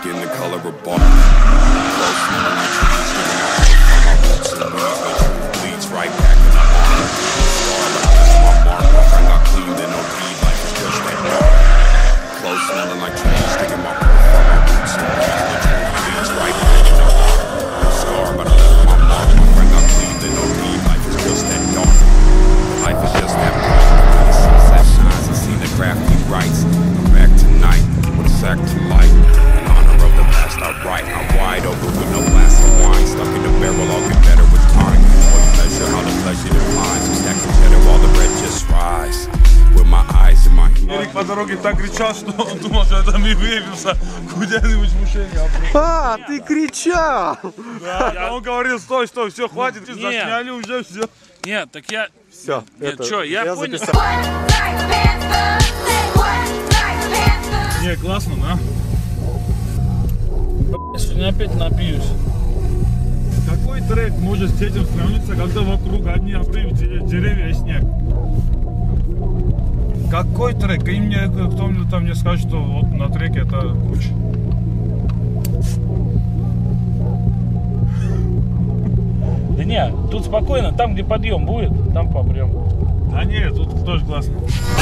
skin the color of bark. Close smelling like trees, giving out from my roots and weeds. The truth bleeds right back in the heart. Scar, but I left my mark. My friend got cleaned and OD, life is just that dark. Close smelling like trees, sticking my from my roots and weeds. The truth bleeds right back in the heart. Scar, but I left my mark. My friend got cleaned and OD, life is just that dark. Life is just that bright. The sunset shines, I see the crafty rights. I'm back tonight with a sack to light. In honor of the past I write. I'm wide open with no glass of wine. Stuck in the barrel, I'll get better with time. Or you measure how the pleasure declines. I'm stacking cheddar while the red just rise. With my eyes in my head. Эрик по дороге так кричал, что он думал, что это мы выявился куда-нибудь в ушение. А, ты кричал! Да, он говорил, стой, стой, все, хватит, засняли уже, все. Нет, так я... Все, Нет, что, я понял. Не, классно, да? Сегодня опять напьюсь. Какой трек может с этим сравниться, когда вокруг одни обрывы, деревья и снег? Какой трек? И мне кто-нибудь там мне скажет, что вот на треке это куча. Да не, тут спокойно, там где подъем будет, там попрем. Да нет, тут тоже классно.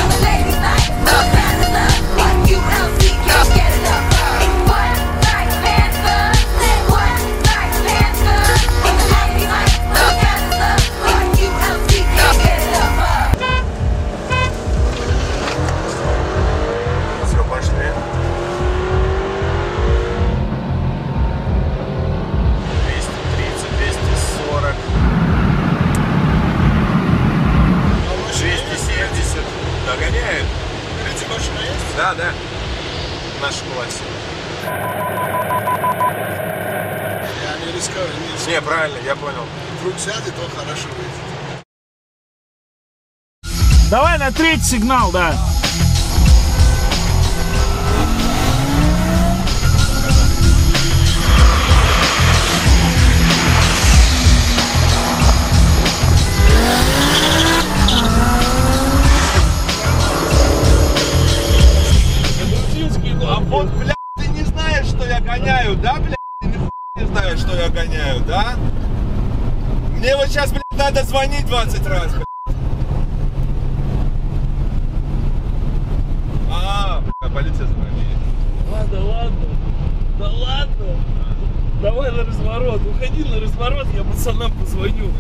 Все, пошли. 230, 240. 270. Догоняют. Эти машины есть? Да, да. В нашем классе. Я не рискую. Не, правильно, я понял. Вдруг сядет, то хорошо выйдет. Давай на третий сигнал, да. А вот, блядь, ты не знаешь, что я гоняю, да, блядь? Ты нихуя не знаешь, что я гоняю, да? Мне вот сейчас, блядь, надо звонить 20 раз, блядь. Полиция звонит. Ладно, ладно. Да ладно. Давай на разворот. Уходи на разворот, я пацанам позвоню.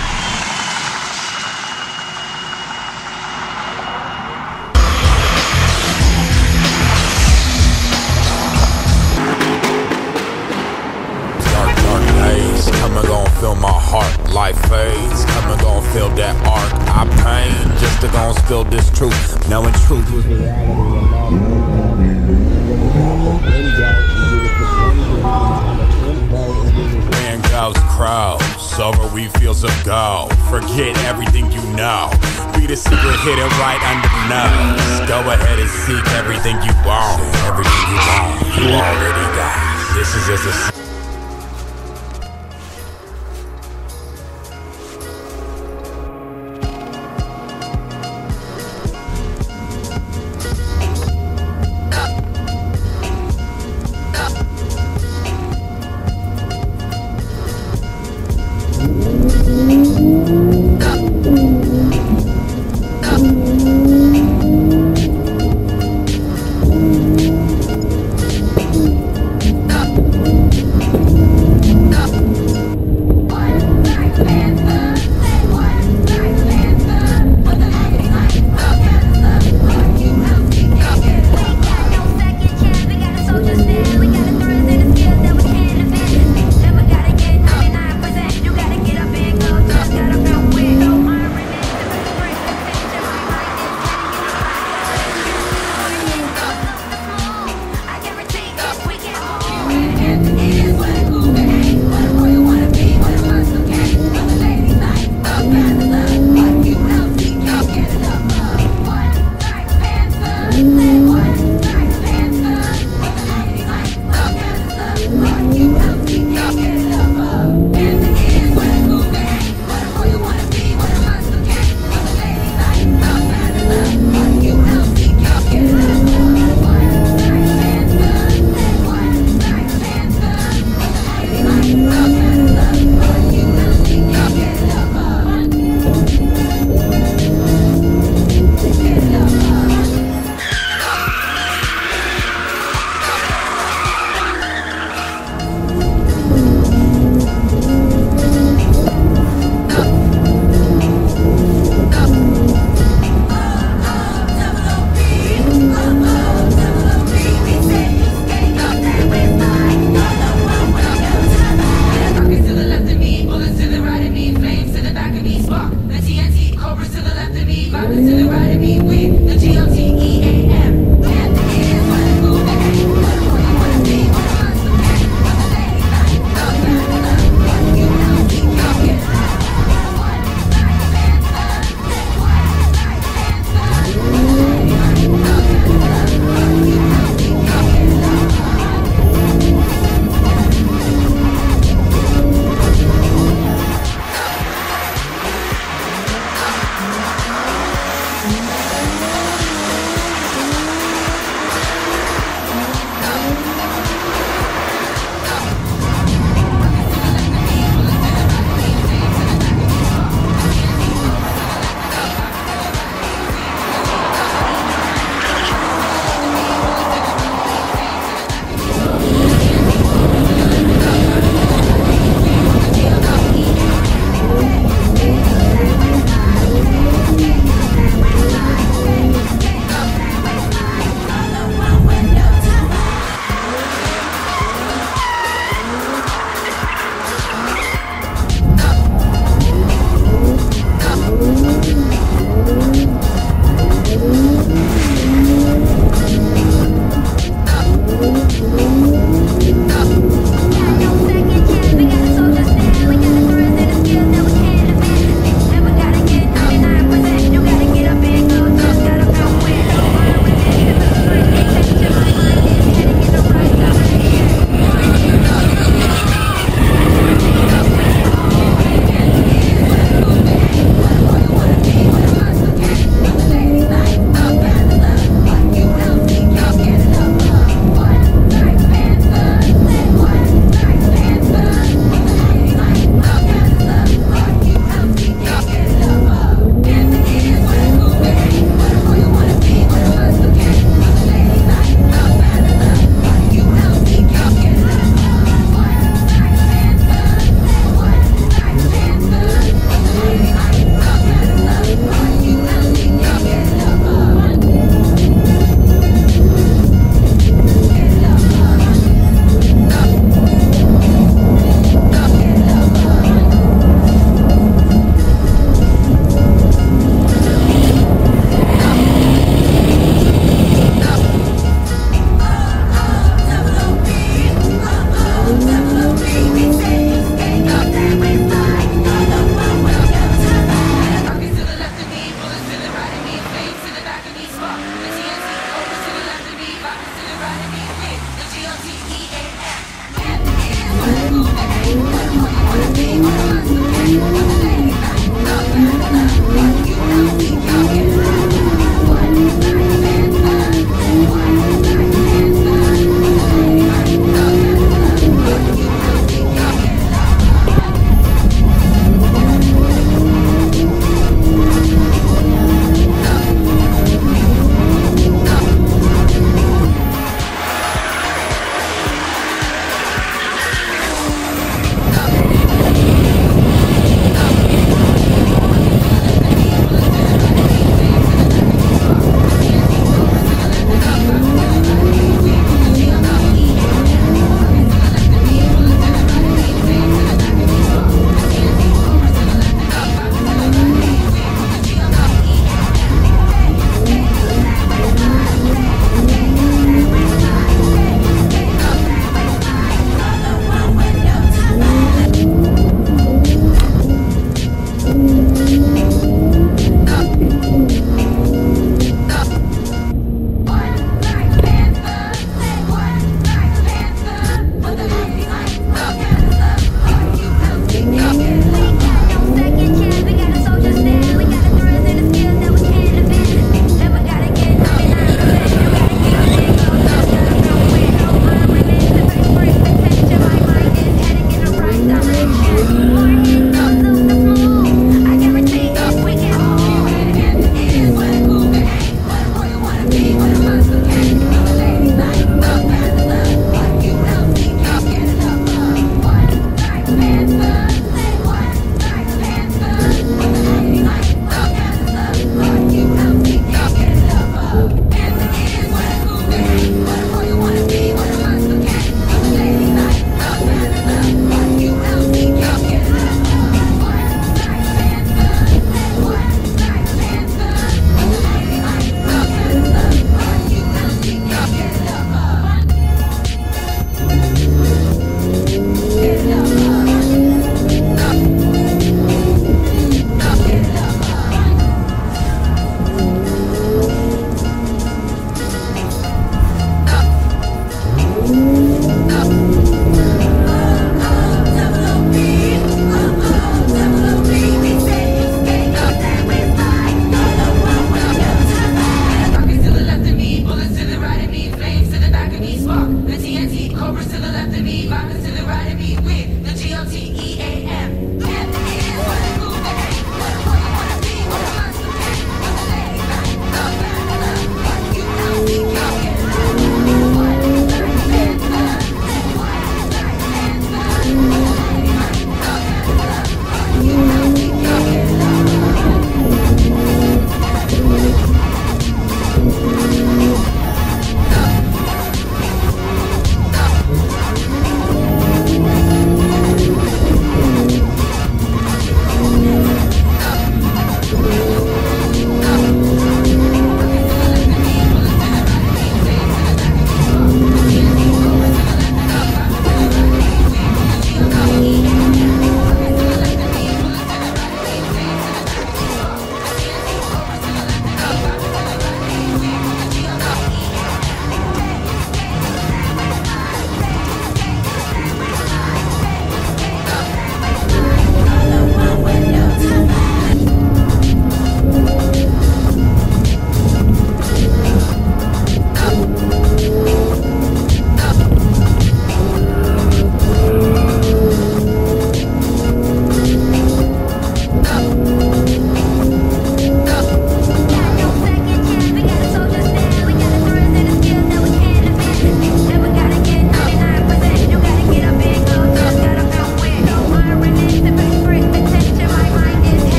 Come and gon' feel my heart, life fades. Come and gon' feel that arc, I pain. Just to gon' spill this truth, knowing truth was the man goes crows, over we feels of go. Forget everything you know. Be the secret hidden right under the nose. Go ahead and seek everything you want. Everything you want, you already got. This is just a